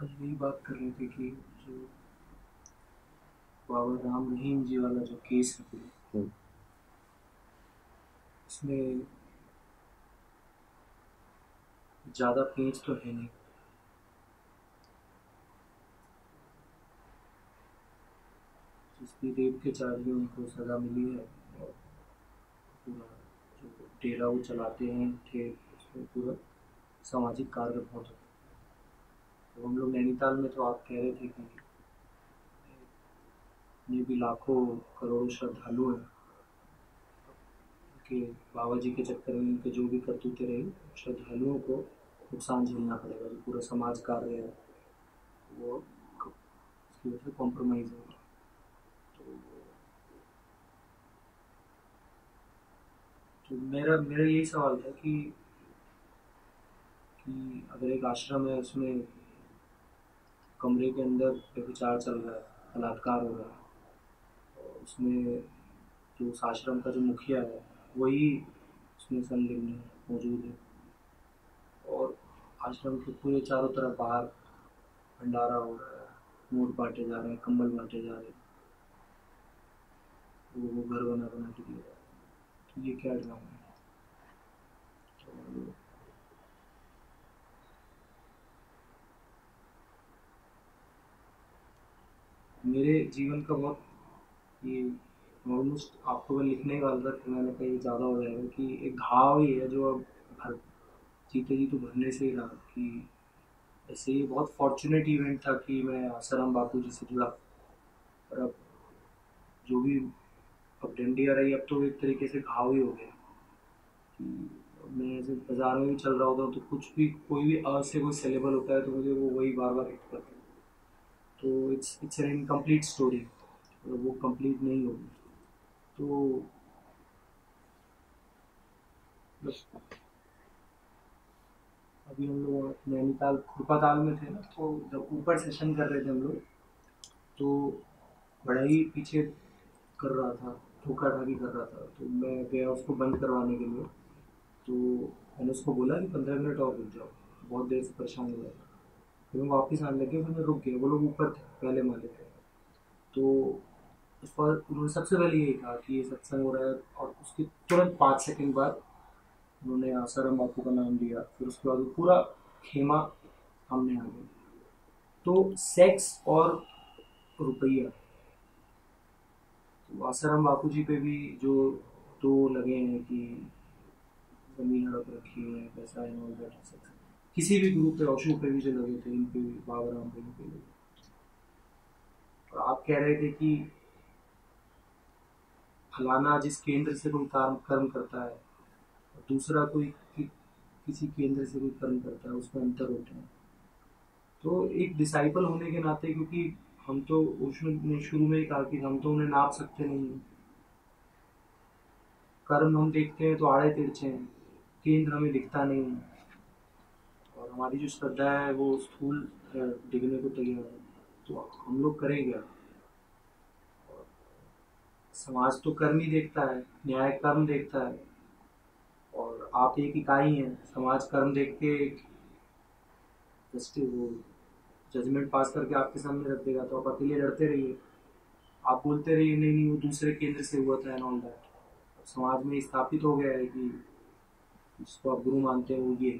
कल यही बात कर रहे थे कि जो बाबा राम रहीम जी वाला जो केस है पूरा, इसमें ज़्यादा पेज तो है नहीं। जिसकी रेप के चार्ज में उनको सज़ा मिली है और पूरा जो डेरा वो चलाते हैं थे, उसमें पूरा सामाजिक कार्य बहुत होता है। तो हम लोग नैनीताल में, तो आप कह रहे थे कि ये भी लाखों करोड़ों श्रद्धालु हैं कि बाबा जी के चक्कर में उनके जो भी करतूते रहे, श्रद्धालुओं को नुकसान झेलना पड़ेगा। जो पूरा समाज कार्य है वो इसकी वजह से कॉम्प्रोमाइज़ होगा। तो मेरा मेरा यही सवाल था कि अगर एक आश्रम है, उसमें कमरे के अंदर व्यभिचार चल रहा है, बलात्कार हो रहा है, और उसमें जो उस आश्रम का जो मुखिया है वही उसमें संलिग्न है, मौजूद है, और आश्रम के पूरे चारों तरफ बाहर भंडारा हो रहा है, मूड बांटे जा रहे हैं, कंबल बांटे जा रहे हैं, वो घर बना बना के दिया जा रहा है। तो ये क्या ड्रामा है? तो मेरे जीवन का बहुत ये ऑलमोस्ट आपको मैं लिखने वाला था, फिर मैंने कहा ये ज़्यादा हो जाएगा कि एक घाव ही है जो अब भर जीते जी तो भरने से ही रहा। कि ऐसे ये बहुत फॉर्चुनेट इवेंट था कि मैं आसाराम बापू जी से जुड़ा, और अब जो भी अब डंडी आ रही, अब तो एक तरीके से घाव ही हो गया कि मैं ऐसे बाजार में भी चल रहा होता हूँ तो कुछ भी, कोई भी अ से कोई सेलेबल होता है तो मुझे वो वही बार बार हिट करता है। तो इट्स एन इनकम्प्लीट स्टोरी, और वो कंप्लीट नहीं होगी। तो बस अभी हम लोग नैनीताल खुरपाताल में थे ना, तो जब ऊपर सेशन कर रहे थे हम लोग, तो बड़ा ही पीछे कर रहा था, ठोका ठाकी कर रहा था। तो मैं गया उसको बंद करवाने के लिए, तो मैंने उसको बोला कि 15 मिनट और रुक जाओ, बहुत देर से परेशान हो रहा था। फिर मैं वापस आने लगे, फिर मैं रुक गया। वो लोग ऊपर थे, पहले माले थे। तो उस पर उन्होंने सबसे पहले यही कहा कि ये सत्संग हो रहा है, और उसके तुरंत 5 सेकंड बाद उन्होंने आसाराम बापू का नाम लिया। फिर उसके बाद वो पूरा खेमा सामने आ गया। तो सेक्स और रुपया, तो आसाराम बापू जी पे भी जो तो लगे हैं कि जमीन हड़प रखी है, पैसा है, ऑल दैट। किसी भी ग्रुप पे, ओशो पे भी जो लगे थे, इन पे भी, बाबा राम पे भी लगे। और आप कह रहे थे कि फलाना जिस केंद्र से कोई कर्म करता है, और दूसरा कोई किसी केंद्र से कोई कर्म करता है, उसमें अंतर होता है। तो एक डिसाइपल होने के नाते, क्योंकि हम तो उसने शुरू में ही कहा कि हम तो उन्हें नाप सकते नहीं हैं, कर्म हम देखते हैं तो आड़े तिरछे हैं, केंद्र हमें दिखता नहीं है, और हमारी जो श्रद्धा है वो स्थूल डिगने को तैयार है। तो हम लोग करें क्या? समाज तो कर्म ही देखता है, न्याय कर्म देखता है, और आप एक इकाई हैं। समाज कर्म देख के वो जजमेंट पास करके आपके सामने रख देगा, तो आप अकेले लड़ते रहिए, आप बोलते रहिए नहीं नहीं वो दूसरे केंद्र से हुआ था एंड ऑल दैट। समाज में स्थापित हो गया है कि जिसको आप गुरु मानते हैं वो ये।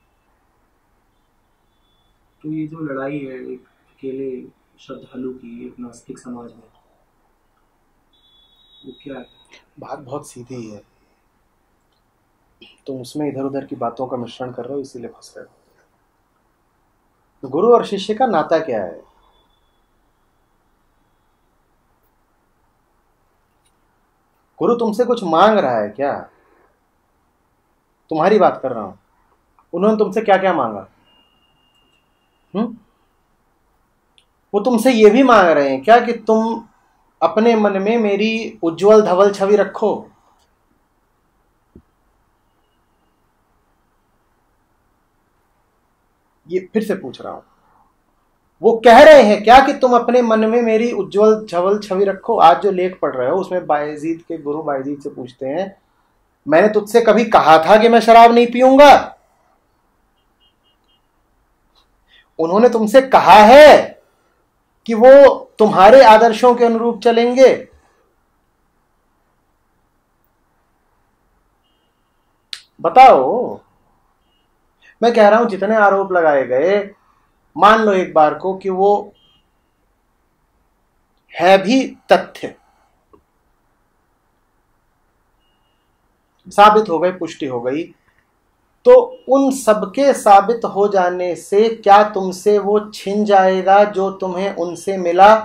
तो ये जो लड़ाई है एक अकेले श्रद्धालु की एक नास्तिक समाज में, वो क्या है? बात बहुत सीधी है, तुम उसमें इधर उधर की बातों का मिश्रण कर रहे हो, इसीलिए फंस रहे हो। गुरु और शिष्य का नाता क्या है? गुरु तुमसे कुछ मांग रहा है क्या? तुम्हारी बात कर रहा हूं, उन्होंने तुमसे क्या क्या मांगा? वो तुमसे ये भी मांग रहे हैं क्या कि तुम अपने मन में मेरी उज्जवल धवल छवि रखो? ये फिर से पूछ रहा हूं, वो कह रहे हैं क्या कि तुम अपने मन में मेरी उज्जवल धवल छवि रखो? आज जो लेख पढ़ रहे हो उसमें बायजीद के गुरु बायजीद से पूछते हैं, मैंने तुझसे कभी कहा था कि मैं शराब नहीं पीऊंगा? उन्होंने तुमसे कहा है कि वो तुम्हारे आदर्शों के अनुरूप चलेंगे? बताओ। मैं कह रहा हूं जितने आरोप लगाए गए, मान लो एक बार को कि वो है भी तथ्य, साबित हो गई, पुष्टि हो गई, तो उन सबके साबित हो जाने से क्या तुमसे वो छिन जाएगा जो तुम्हें उनसे मिला?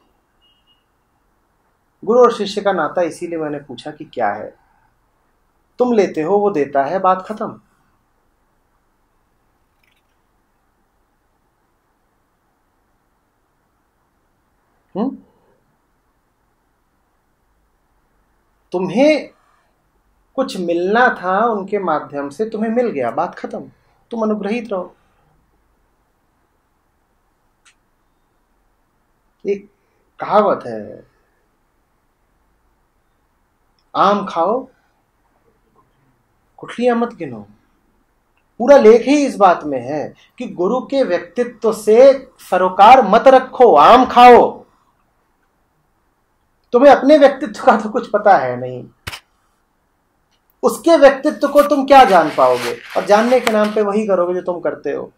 गुरु और शिष्य का नाता इसीलिए मैंने पूछा कि क्या है। तुम लेते हो, वो देता है, बात खत्म। तुम्हें कुछ मिलना था उनके माध्यम से, तुम्हें मिल गया, बात खत्म, तुम अनुग्रहित रहो। एक कहावत है, आम खाओ गुठलियां मत गिनो। पूरा लेख ही इस बात में है कि गुरु के व्यक्तित्व से सरोकार मत रखो, आम खाओ। तुम्हें अपने व्यक्तित्व का तो कुछ पता है नहीं, उसके व्यक्तित्व को तुम क्या जान पाओगे? और जानने के नाम पे वही करोगे जो तुम करते हो।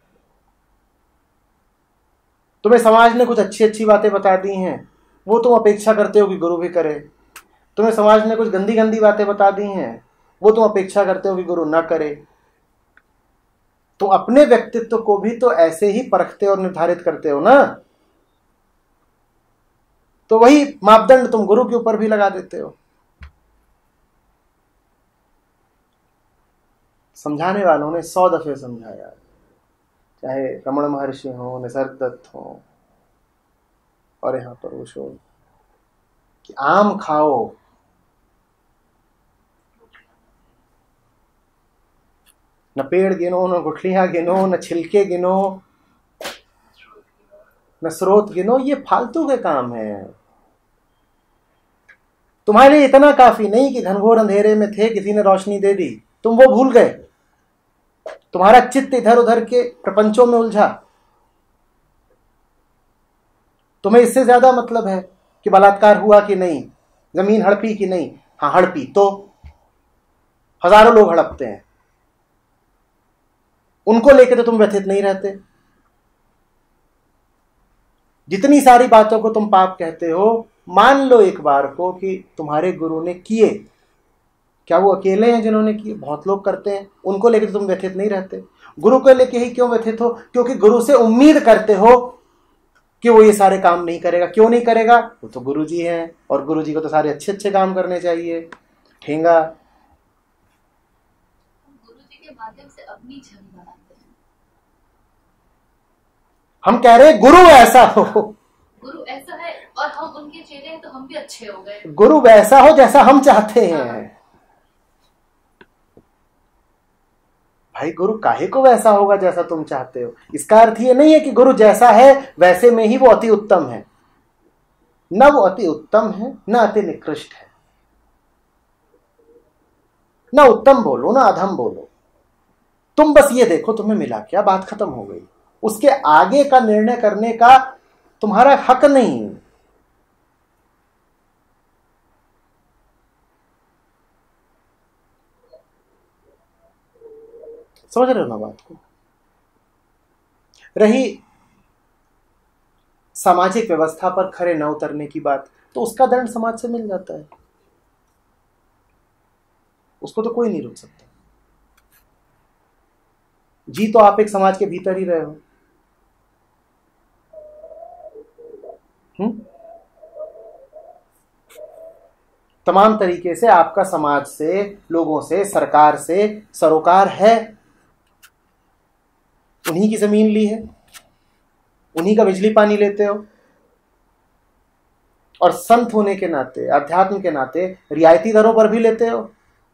तुम्हें समाज ने कुछ अच्छी अच्छी बातें बता दी हैं, वो तुम अपेक्षा करते हो कि गुरु भी करे। तुम्हें समाज ने कुछ गंदी गंदी बातें बता दी हैं, वो तुम अपेक्षा करते हो कि गुरु ना करे। तुम अपने व्यक्तित्व को भी तो ऐसे ही परखते और निर्धारित करते हो ना। तो वही मापदंड तुम गुरु के ऊपर भी लगा देते हो। समझाने वालों ने 100 दफे समझाया, चाहे रमण महर्षि हो, निसर्गदत्त हो, और यहां पर वो शोध कि आम खाओ, न पेड़ गिनो, न गुठलियां गिनो, न छिलके गिनो, न स्रोत गिनो। ये फालतू के काम है। तुम्हारे लिए इतना काफी नहीं कि घनघोर अंधेरे में थे, किसी ने रोशनी दे दी, तुम वो भूल गए, तुम्हारा चित्त इधर उधर के प्रपंचों में उलझा। तुम्हें इससे ज्यादा मतलब है कि बलात्कार हुआ कि नहीं, जमीन हड़पी कि नहीं। हाँ हड़पी, तो हजारों लोग हड़पते हैं, उनको लेकर तो तुम व्यथित नहीं रहते। जितनी सारी बातों को तुम पाप कहते हो, मान लो एक बार को कि तुम्हारे गुरु ने किए, क्या वो अकेले हैं जिन्होंने किए? बहुत लोग करते हैं, उनको लेकर तो तुम व्यथित नहीं रहते। गुरु को लेकर ही क्यों व्यथित हो? क्योंकि गुरु से उम्मीद करते हो कि वो ये सारे काम नहीं करेगा। क्यों नहीं करेगा? वो तो गुरु जी हैं, और गुरु जी को तो सारे अच्छे अच्छे काम करने चाहिए। ठेंगा गुरु जी के माध्यम से अपनी छवि बनाते हैं। हम कह रहे गुरु ऐसा हो, गुरु ऐसा है और हम उनके चेले हैं तो हम भी अच्छे हो गए। गुरु वैसा हो जैसा हम चाहते हैं। भाई गुरु काहे को वैसा होगा जैसा तुम चाहते हो? इसका अर्थ ये नहीं है कि गुरु जैसा है वैसे में ही वो अति उत्तम है। न वो अति उत्तम है, न अति निकृष्ट है। न उत्तम बोलो, न अधम बोलो। तुम बस ये देखो तुम्हें मिला क्या, बात खत्म हो गई। उसके आगे का निर्णय करने का तुम्हारा हक नहीं। समझ रहे हो ना बात को? रही सामाजिक व्यवस्था पर खरे न उतरने की बात, तो उसका दंड समाज से मिल जाता है, उसको तो कोई नहीं रोक सकता। जी तो आप एक समाज के भीतर ही रहे हो। तमाम तरीके से आपका समाज से, लोगों से, सरकार से सरोकार है। उन्हीं की जमीन ली है, उन्हीं का बिजली पानी लेते हो, और संत होने के नाते, अध्यात्म के नाते रियायती दरों पर भी लेते हो।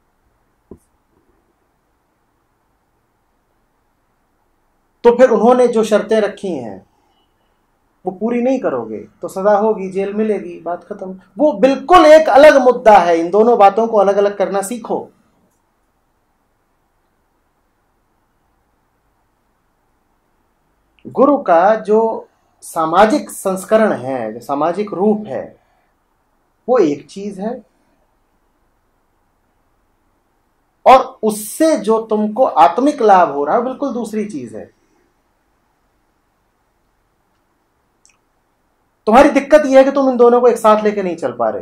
तो फिर उन्होंने जो शर्तें रखी हैं वो पूरी नहीं करोगे तो सजा होगी, जेल मिलेगी, बात खत्म। वो बिल्कुल एक अलग मुद्दा है। इन दोनों बातों को अलग अलग करना सीखो। गुरु का जो सामाजिक संस्करण है, जो सामाजिक रूप है, वो एक चीज है, और उससे जो तुमको आत्मिक लाभ हो रहा है बिल्कुल दूसरी चीज है। तुम्हारी दिक्कत यह है कि तुम इन दोनों को एक साथ लेके नहीं चल पा रहे।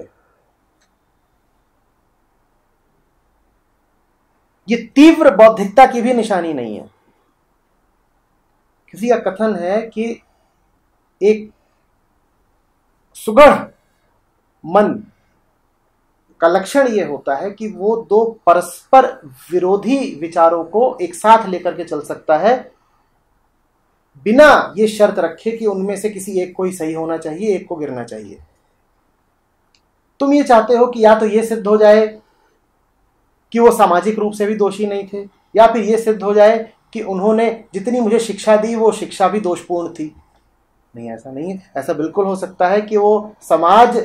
ये तीव्र बौद्धिकता की भी निशानी नहीं है। किसी का कथन है कि एक सुगढ़ मन का लक्षण यह होता है कि वो दो परस्पर विरोधी विचारों को एक साथ लेकर के चल सकता है, बिना ये शर्त रखे कि उनमें से किसी एक को ही सही होना चाहिए, एक को गिरना चाहिए। तुम ये चाहते हो कि या तो ये सिद्ध हो जाए कि वो सामाजिक रूप से भी दोषी नहीं थे, या फिर ये सिद्ध हो जाए कि उन्होंने जितनी मुझे शिक्षा दी वो शिक्षा भी दोषपूर्ण थी। नहीं, ऐसा नहीं है। ऐसा बिल्कुल हो सकता है कि वो समाज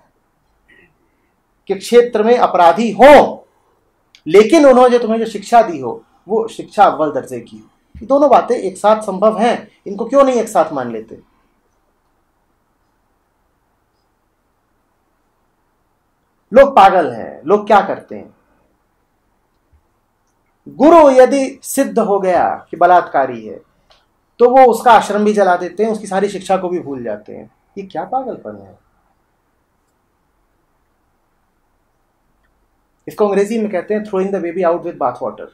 के क्षेत्र में अपराधी हो, लेकिन उन्होंने जो तुम्हें जो शिक्षा दी हो वो शिक्षा अव्वल दर्जे की हो। ये दोनों बातें एक साथ संभव हैं। इनको क्यों नहीं एक साथ मान लेते? लोग पागल हैं। लोग क्या करते हैं, गुरु यदि सिद्ध हो गया कि बलात्कारी है तो वो उसका आश्रम भी जला देते हैं, उसकी सारी शिक्षा को भी भूल जाते हैं। ये क्या पागलपन है? इसको अंग्रेजी में कहते हैं throwing the baby out with bath water.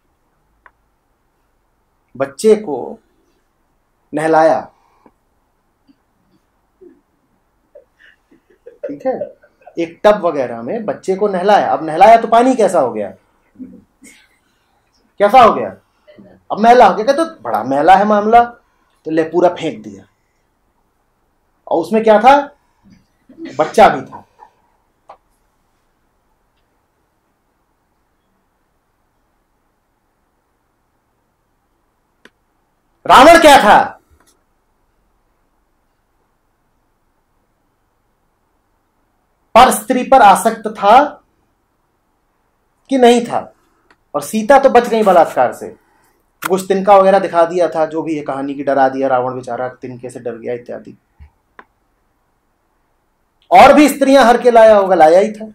बच्चे को नहलाया, ठीक है, एक टब वगैरह में बच्चे को नहलाया। अब नहलाया तो पानी कैसा हो गया? कैसा हो गया? अब मैला हो गया। तो बड़ा मैला है मामला, तो ले पूरा फेंक दिया। और उसमें क्या था? बच्चा भी था। रावण क्या था? पर स्त्री पर आसक्त था कि नहीं था? और सीता तो बच गई बलात्कार से। कुछ तिनका वगैरह दिखा दिया था, जो भी है कहानी की, डरा दिया रावण बेचारा, तिनके से डर गया इत्यादि। और भी स्त्रियां हर के लाया होगा, लाया ही था।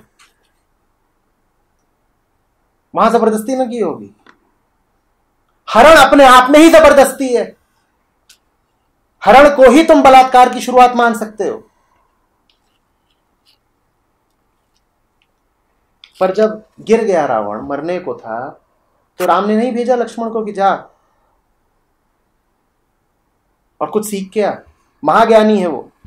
वहां जबरदस्ती में की होगी। हरण अपने आप में ही जबरदस्ती है। हरण को ही तुम बलात्कार की शुरुआत मान सकते हो। पर जब गिर गया रावण, मरने को था, तो राम ने नहीं भेजा लक्ष्मण को कि जा और कुछ सीख के आ। महाज्ञानी है वो,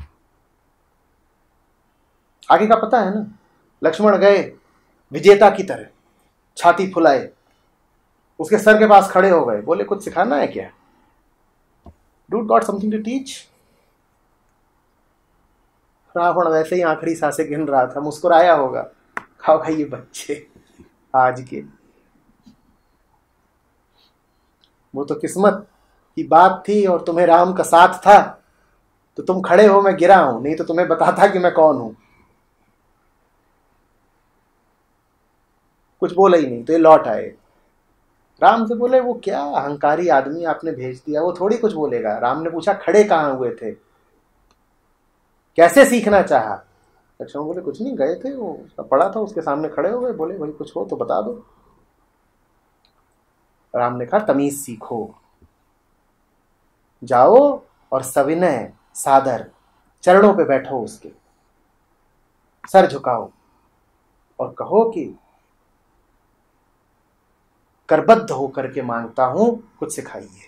आगे का पता है ना। लक्ष्मण गए विजेता की तरह, छाती फुलाए, उसके सर के पास खड़े हो गए, बोले कुछ सिखाना है क्या? Do got something to teach? Ravana वैसे ही आखिरी सांसें गिन रहा था, मुस्कुराया होगा, खाओ भाई ये बच्चे आज के। वो तो किस्मत की बात थी और तुम्हें राम का साथ था, तो तुम खड़े हो, मैं गिरा हूं, नहीं तो तुम्हें बताता कि मैं कौन हूं। कुछ बोला ही नहीं, तो ये लौट आए। राम से बोले वो क्या अहंकारी आदमी आपने भेज दिया, वो थोड़ी कुछ बोलेगा। राम ने पूछा खड़े कहां हुए थे, कैसे सीखना चाहा? लक्ष्मण बोले कुछ नहीं, गए थे, वो पड़ा था उसके सामने खड़े हो गए। बोले भाई कुछ हो तो बता दो। राम ने कहा तमीज सीखो, जाओ और सविनय सादर चरणों पे बैठो, उसके सर झुकाओ और कहो कि करबद्ध होकर के मांगता हूं, कुछ सिखाइए।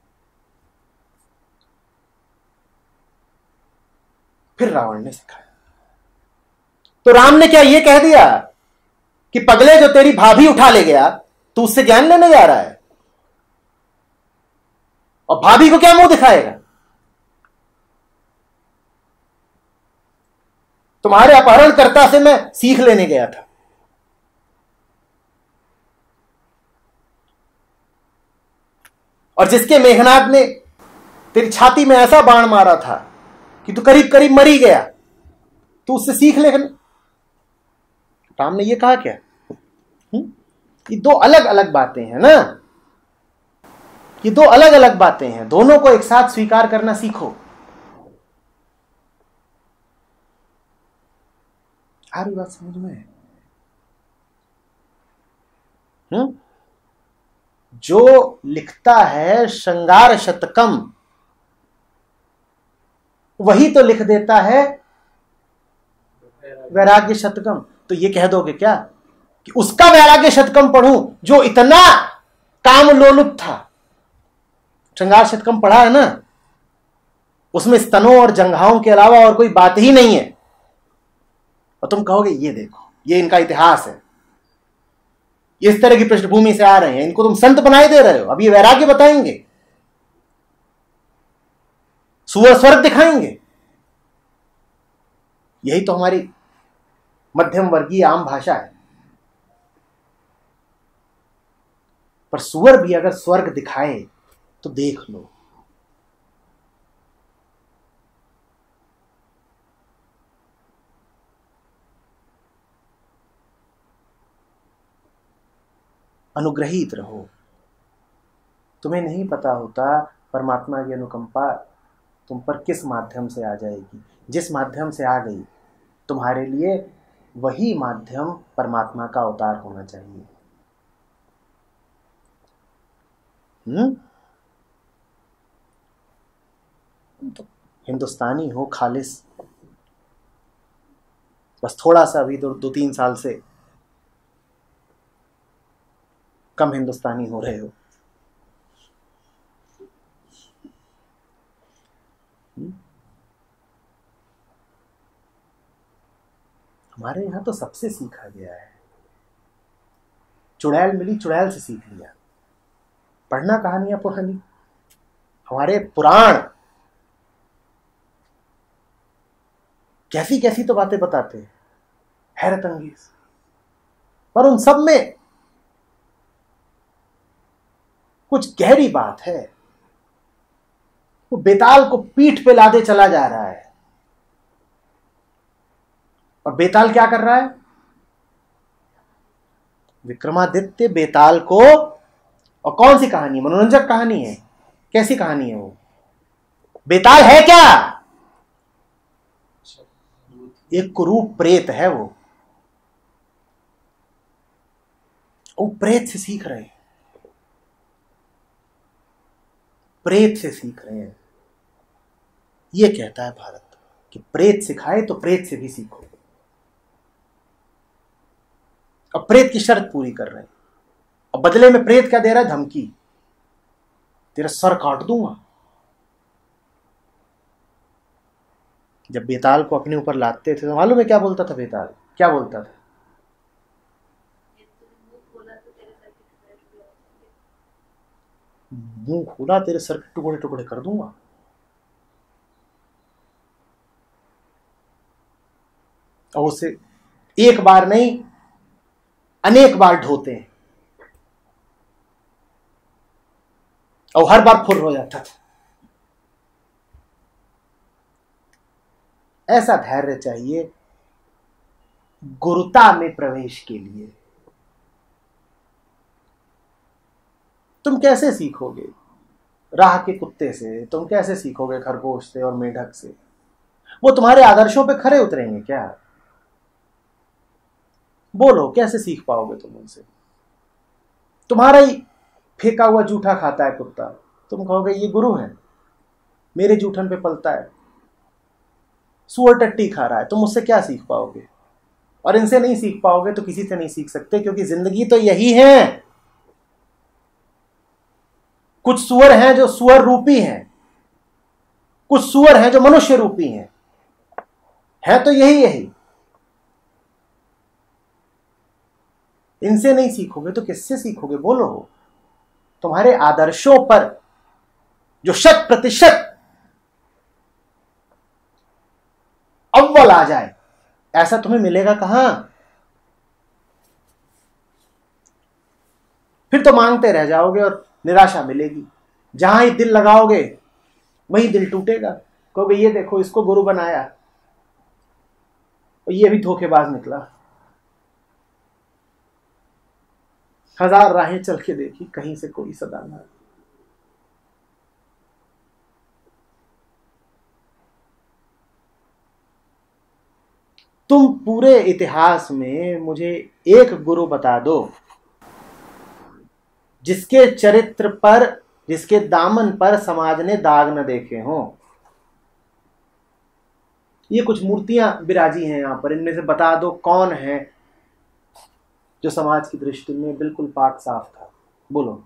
फिर रावण ने सिखाया। तो राम ने क्या ये कह दिया कि पगले जो तेरी भाभी उठा ले गया, तू उससे ज्ञान लेने जा रहा है? और भाभी को क्या मुंह दिखाएगा? तुम्हारे अपहरणकर्ता से मैं सीख लेने गया था। और जिसके मेघनाद ने तेरी छाती में ऐसा बाण मारा था कि तू करीब करीब मर ही गया, तू उससे सीख ले। राम ने ये कहा क्या? ये दो अलग अलग बातें हैं ना। ये दो अलग अलग बातें हैं, दोनों को एक साथ स्वीकार करना सीखो। आ रही बात समझ में? जो लिखता है श्रृंगार शतकम, वही तो लिख देता है वैराग्य शतकम। तो ये कह दोगे क्या कि उसका वैराग्य शतकम पढ़ूं जो इतना काम लोलुप था? श्रृंगार शतकम पढ़ा है ना, उसमें स्तनों और जंघाओं के अलावा और कोई बात ही नहीं है, और तुम कहोगे ये देखो ये इनका इतिहास है, इस तरह की पृष्ठभूमि से आ रहे हैं, इनको तुम संत बनाए दे रहे हो, अब ये वैराग्य बताएंगे, सुअर स्वर्ग दिखाएंगे। यही तो हमारी मध्यम वर्गीय आम भाषा है। पर सुअर भी अगर स्वर्ग दिखाए तो देख लो। अनुग्रहित रहो। तुम्हें नहीं पता होता परमात्मा की अनुकंपा तुम पर किस माध्यम से आ जाएगी। जिस माध्यम से आ गई, तुम्हारे लिए वही माध्यम परमात्मा का अवतार होना चाहिए। तो हिंदुस्तानी हो खालिस, बस थोड़ा सा अभी 2-3 साल से कम हिंदुस्तानी हो रहे हो। हमारे यहां तो सबसे सीखा गया है। चुड़ैल मिली, चुड़ैल से सीख लिया। पढ़ना कहानियां पुरानी, हमारे पुराण कैसी कैसी तो बातें बताते हैं, हैरत अंगेज। पर उन सब में कुछ गहरी बात है। वो बेताल को पीठ पे लादे चला जा रहा है, और बेताल क्या कर रहा है? विक्रमादित्य बेताल को, और कौन सी कहानी? मनोरंजक कहानी है। कैसी कहानी है वो? बेताल है क्या? एक कुरूप प्रेत है वो प्रेत से सीख रहे हैं, प्रेत से सीख रहे हैं। ये कहता है भारत कि प्रेत सिखाए तो प्रेत से भी सीखो। अब प्रेत की शर्त पूरी कर रहे हैं, और बदले में प्रेत क्या दे रहा है? धमकी, तेरा सर काट दूंगा। जब बेताल को अपने ऊपर लादते थे तो मालूम है क्या बोलता था बेताल? क्या बोलता था? मुंह खोला तेरे सर के टुकड़े टुकड़े कर दूंगा। और उसे एक बार नहीं अनेक बार ढोते हैं, और हर बार फुर्र हो जाता था। ऐसा धैर्य चाहिए गुरुता में प्रवेश के लिए। तुम कैसे सीखोगे राह के कुत्ते से? तुम कैसे सीखोगे खरगोश से और मेढक से? वो तुम्हारे आदर्शों पे खरे उतरेंगे क्या? बोलो, कैसे सीख पाओगे तुम उनसे? तुम्हारा ही फेंका हुआ जूठा खाता है कुत्ता, तुम कहोगे ये गुरु है, मेरे जूठन पे पलता है। सुअर टट्टी खा रहा है, तुम उससे क्या सीख पाओगे? और इनसे नहीं सीख पाओगे तो किसी से नहीं सीख सकते, क्योंकि जिंदगी तो यही है। कुछ सुअर हैं जो सुअर रूपी हैं, कुछ सुअर हैं जो मनुष्य रूपी हैं, है तो यही यही। इनसे नहीं सीखोगे तो किससे सीखोगे? बोलो। तुम्हारे आदर्शों पर जो 100% अव्वल आ जाए, ऐसा तुम्हें मिलेगा कहां? फिर तो मांगते रह जाओगे और निराशा मिलेगी। जहां ही दिल लगाओगे वही दिल टूटेगा। कहोगे ये देखो इसको गुरु बनाया और ये भी धोखेबाज निकला। 1000 राहें चल के देखी, कहीं से कोई सदा ना। तुम पूरे इतिहास में मुझे एक गुरु बता दो जिसके चरित्र पर, जिसके दामन पर समाज ने दाग न देखे हों। ये कुछ मूर्तियां विराजी हैं यहां पर, इनमें से बता दो कौन है जो समाज की दृष्टि में बिल्कुल पाक साफ था। बोलो।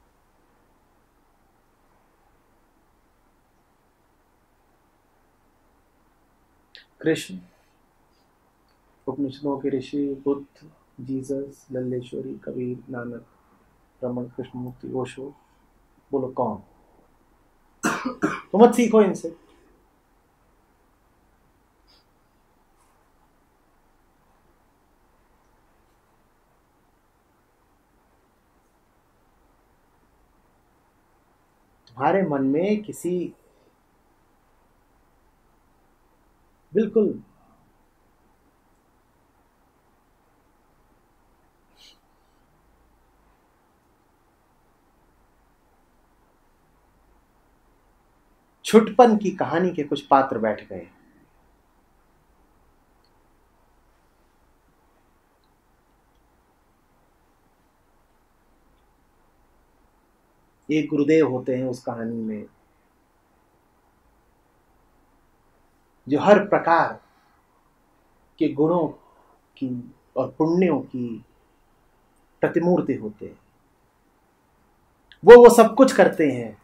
कृष्ण, उपनिषदों के ऋषि, बुद्ध, जीसस, लल्लेश्वरी, कबीर, नानक, रमन, कृष्णमूर्ति, ओशो। बोलो कौन? तो मत सीखो इनसे। तुम्हारे मन में किसी बिल्कुल छुटपन की कहानी के कुछ पात्र बैठ गए। एक गुरुदेव होते हैं उस कहानी में जो हर प्रकार के गुणों की और पुण्यों की प्रतिमूर्ति होते हैं। वो सब कुछ करते हैं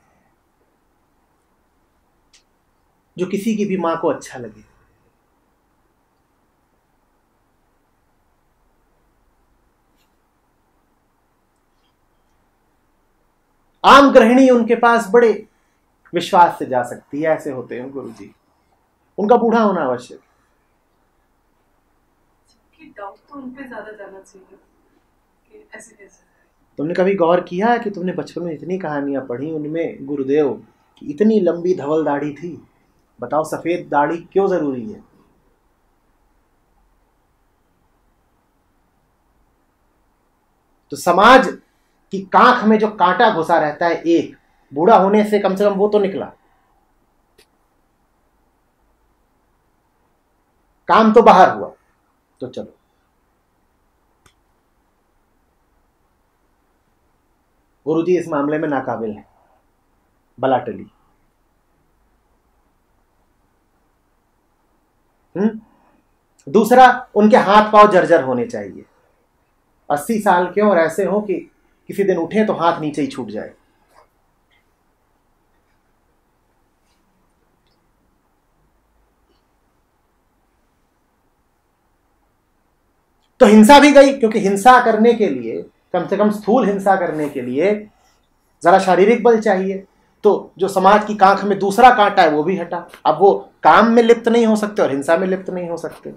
जो किसी की भी मां को अच्छा लगे। आम गृहिणी उनके पास बड़े विश्वास से जा सकती है। ऐसे होते हैं गुरु जी। उनका बूढ़ा होना आवश्यक। डाउट तो उन पे ज्यादा जाना चाहिए कि ऐसे कैसे। तुमने कभी गौर किया कि तुमने बचपन में इतनी कहानियां पढ़ी, उनमें गुरुदेव की इतनी लंबी धवल दाढ़ी थी? बताओ सफेद दाढ़ी क्यों जरूरी है? तो समाज की कांख में जो कांटा घुसा रहता है, एक बूढ़ा होने से कम वो तो निकला। काम तो बाहर हुआ। तो चलो, गुरुजी इस मामले में नाकाबिल है, बला टली। दूसरा, उनके हाथ पांव जर्जर होने चाहिए। 80 साल के और ऐसे हो कि किसी दिन उठे तो हाथ नीचे ही छूट जाए। तो हिंसा भी गई, क्योंकि हिंसा करने के लिए, कम से कम स्थूल हिंसा करने के लिए जरा शारीरिक बल चाहिए। तो जो समाज की कांख में दूसरा कांटा है वो भी हटा। अब वो काम में लिप्त नहीं हो सकते और हिंसा में लिप्त नहीं हो सकते।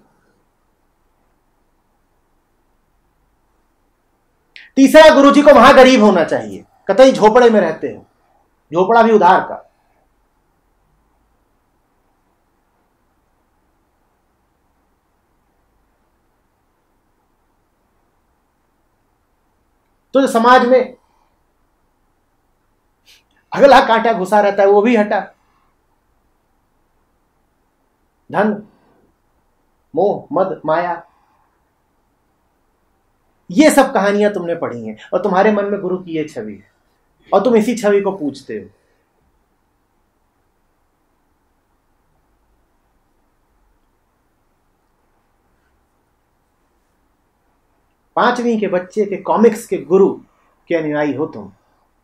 तीसरा, गुरुजी को वहां गरीब होना चाहिए, कतई झोपड़े में रहते हो, झोपड़ा भी उधार का। तो जो समाज में अगला कांटा घुसा रहता है वो भी हटा। धन, मोह, मद, माया, ये सब कहानियां तुमने पढ़ी हैं और तुम्हारे मन में गुरु की ये छवि है और तुम इसी छवि को पूछते हो। पांचवी के बच्चे के कॉमिक्स के गुरु के अनुयायी हो तुम।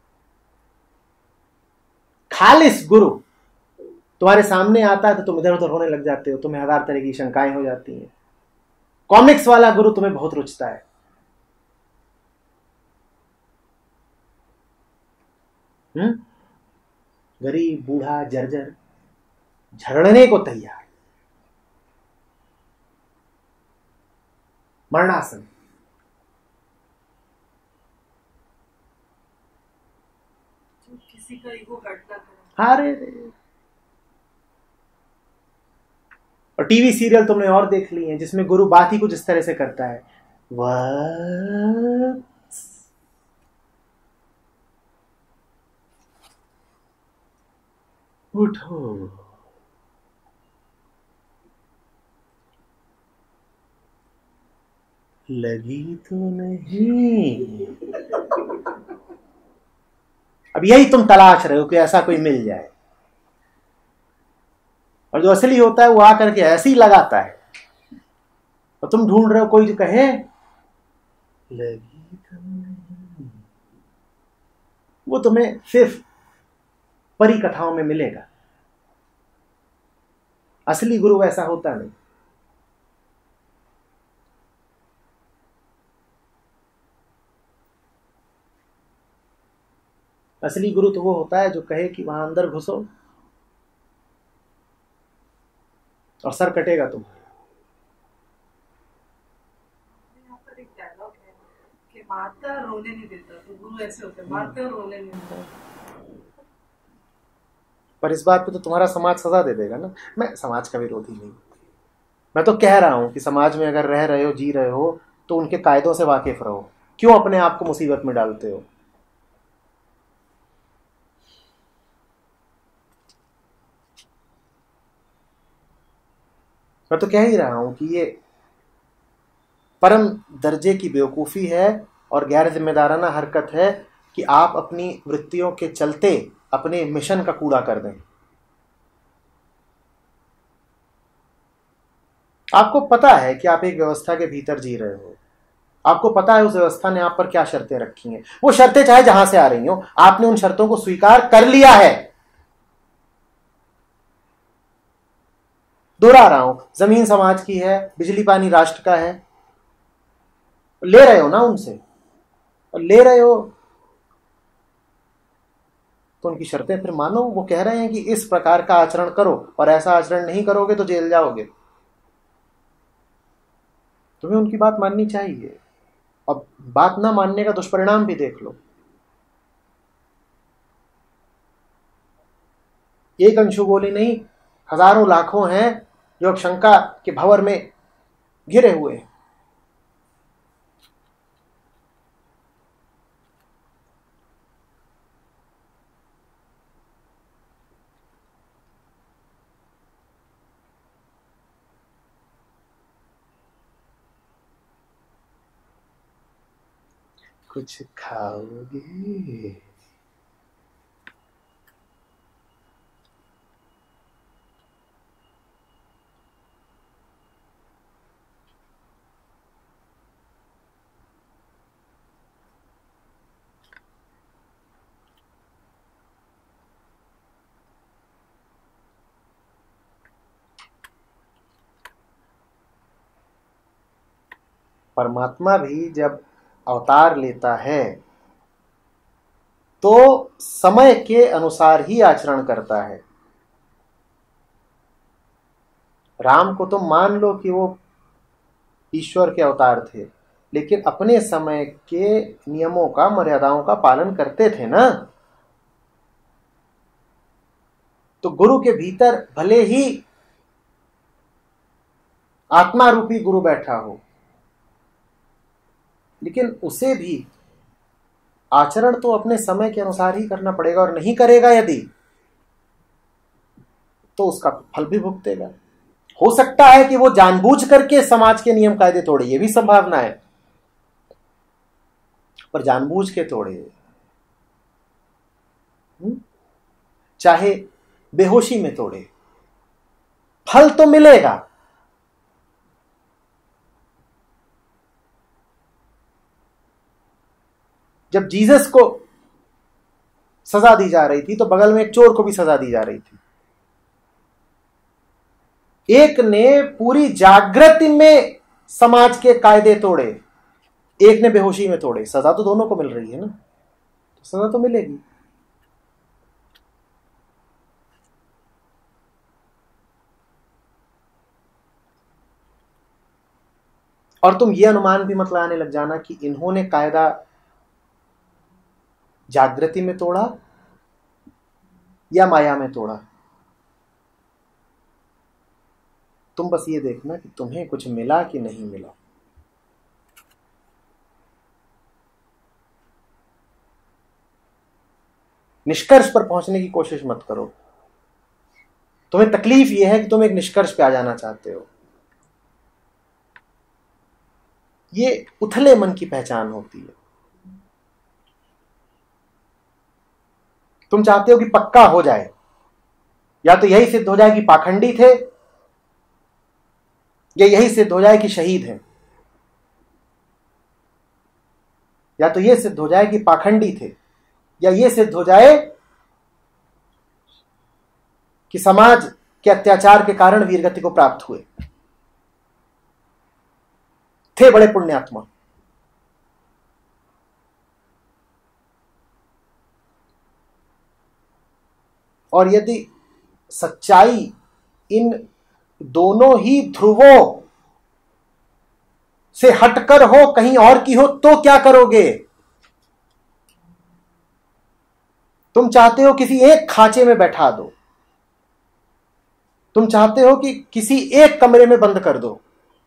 खालिस गुरु तुम्हारे सामने आता है तो तुम इधर उधर होने लग जाते हो, तुम्हें हजार तरह की शंकाएं हो जाती हैं। कॉमिक्स वाला गुरु तुम्हें बहुत रुचता है। गरीब, बूढ़ा, जर्जर, झरड़ने को तैयार, मरणासन। किसी का ईगो हर्ट ना करे। अरे और टीवी सीरियल तुमने और देख लिए हैं जिसमें गुरु बात ही कुछ इस तरह से करता है, वह उठो, लगी तो नहीं। अब यही तुम तलाश रहे हो कि ऐसा कोई मिल जाए, और जो असली होता है वो आकर के ऐसे ही लगाता है, और तुम ढूंढ रहे हो कोई जो कहे लगी तो नहीं। वो तुम्हें सिर्फ परी कथाओं में मिलेगा, असली गुरु ऐसा होता नहीं। असली गुरु तो वो होता है जो कहे कि वहां अंदर घुसो और सर कटेगा तुम्हारा। यहाँ पर एक डायलॉग है कि मारता रोने नहीं देता, तो गुरु ऐसे होते हैं, मारते और रोने नहीं देता। पर इस बात पे तो तुम्हारा समाज सजा दे देगा ना। मैं समाज का विरोधी नहीं, मैं तो कह रहा हूं कि समाज में अगर रह रहे हो, जी रहे हो, तो उनके कायदों से वाकिफ रहो। क्यों अपने आप को मुसीबत में डालते हो? मैं तो कह ही रहा हूं कि ये परम दर्जे की बेवकूफ़ी है और गैर जिम्मेदाराना हरकत है कि आप अपनी वृत्तियों के चलते अपने मिशन का कूड़ा कर दें। आपको पता है कि आप एक व्यवस्था के भीतर जी रहे हो, आपको पता है उस व्यवस्था ने आप पर क्या शर्तें रखी हैं। वो शर्तें चाहे जहां से आ रही हो, आपने उन शर्तों को स्वीकार कर लिया है। दोहरा रहा हूं, जमीन समाज की है, बिजली पानी राष्ट्र का है, ले रहे हो ना उनसे, और ले रहे हो तो उनकी शर्तें फिर मानो। वो कह रहे हैं कि इस प्रकार का आचरण करो, और ऐसा आचरण नहीं करोगे तो जेल जाओगे। तुम्हें उनकी बात माननी चाहिए, और बात ना मानने का दुष्परिणाम भी देख लो। एक अंशु गोली नहीं, हजारों लाखों हैं जो शंका के भंवर में घिरे हुए हैं। कुछ खाओगे? परमात्मा भी जब अवतार लेता है तो समय के अनुसार ही आचरण करता है। राम को तो मान लो कि वो ईश्वर के अवतार थे, लेकिन अपने समय के नियमों का, मर्यादाओं का पालन करते थे ना। तो गुरु के भीतर भले ही आत्मा रूपी गुरु बैठा हो, लेकिन उसे भी आचरण तो अपने समय के अनुसार ही करना पड़ेगा, और नहीं करेगा यदि, तो उसका फल भी भुगतेगा। हो सकता है कि वो जानबूझ करके समाज के नियम कायदे तोड़े, ये भी संभावना है, पर जानबूझ के तोड़े, चाहे बेहोशी में तोड़े, फल तो मिलेगा। जब जीसस को सजा दी जा रही थी तो बगल में एक चोर को भी सजा दी जा रही थी। एक ने पूरी जागृति में समाज के कायदे तोड़े, एक ने बेहोशी में तोड़े। सजा तो दोनों को मिल रही है ना, तो सजा तो मिलेगी। और तुम ये अनुमान भी मत लगाने लग जाना कि इन्होंने कायदा जागृति में तोड़ा या माया में तोड़ा। तुम बस ये देखना कि तुम्हें कुछ मिला कि नहीं मिला। निष्कर्ष पर पहुंचने की कोशिश मत करो। तुम्हें तकलीफ यह है कि तुम एक निष्कर्ष पे आ जाना चाहते हो। ये उथले मन की पहचान होती है। तुम चाहते हो कि पक्का हो जाए, या तो यही सिद्ध हो जाए कि पाखंडी थे, या यही सिद्ध हो जाए कि शहीद हैं, या तो यह सिद्ध हो जाए कि पाखंडी थे, या यह सिद्ध हो जाए कि समाज के अत्याचार के कारण वीरगति को प्राप्त हुए, थे बड़े पुण्यात्मा। और यदि सच्चाई इन दोनों ही ध्रुवों से हटकर हो, कहीं और की हो, तो क्या करोगे? तुम चाहते हो किसी एक खांचे में बैठा दो, तुम चाहते हो कि किसी एक कमरे में बंद कर दो,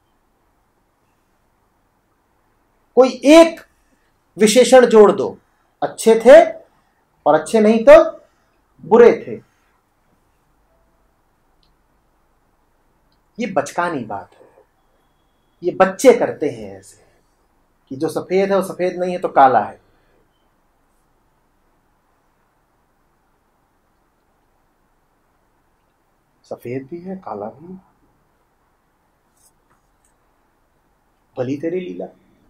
कोई एक विशेषण जोड़ दो, अच्छे थे और अच्छे नहीं तो बुरे थे। ये बचकानी बात है, ये बच्चे करते हैं ऐसे कि जो सफेद है वो सफेद नहीं है तो काला है। सफेद भी है, काला भी है, भली तेरी लीला।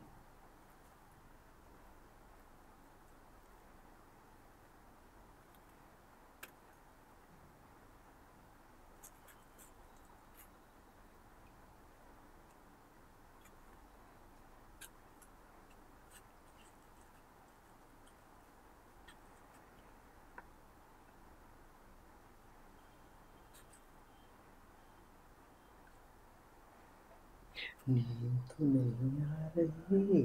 नींद तो नहीं आ रही।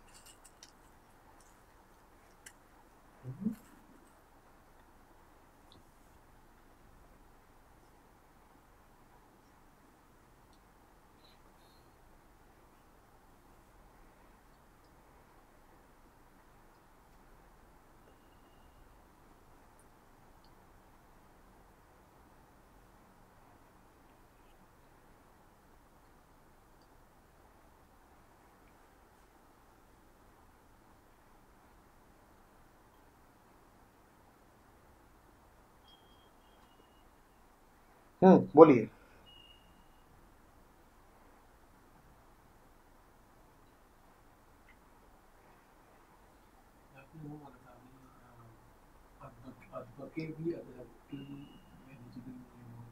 बोलिए। आपने वो बोला था अभी, अदबके भी अदरक की एलिजिबल नहीं हो,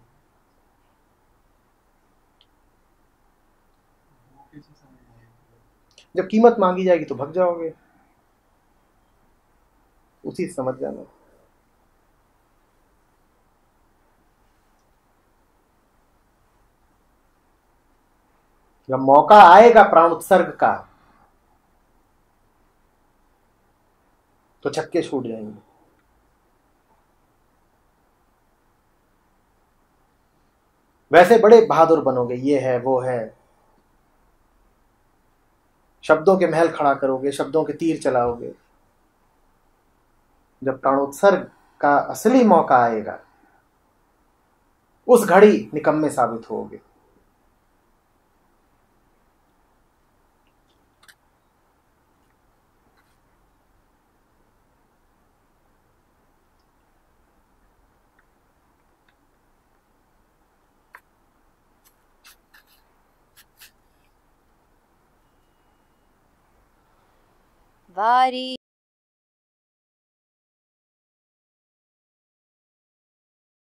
वो कैसे समझ आएगा? जब कीमत मांगी जाएगी तो भग जाओगे, उसी से समझ जाना। जब मौका आएगा प्राण उत्सर्ग का तो छक्के छूट जाएंगे। वैसे बड़े बहादुर बनोगे, ये है वो है, शब्दों के महल खड़ा करोगे, शब्दों के तीर चलाओगे। जब प्राणोत्सर्ग का असली मौका आएगा उस घड़ी निकम्मे साबित होगे। वारी